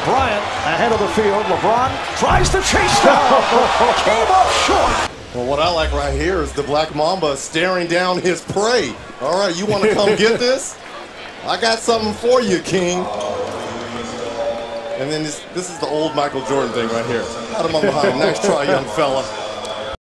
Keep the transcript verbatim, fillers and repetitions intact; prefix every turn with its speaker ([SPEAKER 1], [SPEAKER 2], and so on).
[SPEAKER 1] Bryant ahead of the field. LeBron tries to chase down. Came up short.
[SPEAKER 2] Well, what I like right here is the Black Mamba staring down his prey. All right, you want to come get this? I got something for you, King. And then this, this is the old Michael Jordan thing right here. Got him on behind. Nice try, young fella.